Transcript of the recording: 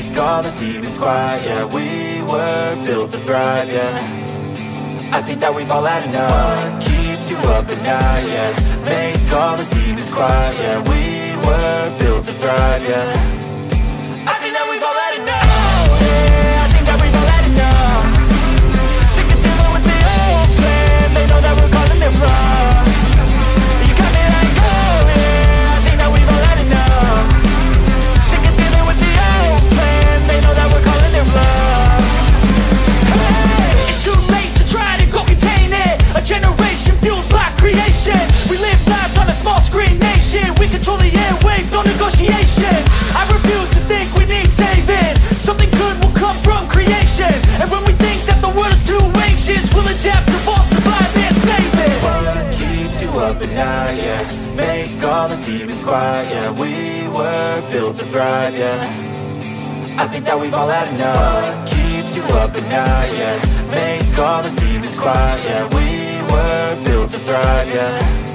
make all the demons quiet. Yeah, we were built to thrive, yeah. I think that we've all had enough. What keeps you up at night, yeah. Make all the demons quiet, yeah. We were built to thrive, yeah. I think that we've all had enough. Yeah, I think that we've all had enough. Sick of dealing with the old plan. They know that we're calling it wrong. You got me like, oh yeah, I think that we've all had enough. Sick of dealing with the old plan. They know that we're calling it wrong. Hey, it's too late to try to go contain it. A generation fueled by creation. We live lives on a small screen nation. We control the airwaves, no negotiation. I refuse to think we need saving. Something good will come from creation. And when we think that the world is too anxious, we'll adapt, evolve, survive and save it. What keeps you up at night, yeah. Make all the demons quiet, yeah. We were built to thrive, yeah. I think that we've all had enough. What keeps you up at night, yeah. Make all the demons quiet, yeah. We were built to thrive, yeah.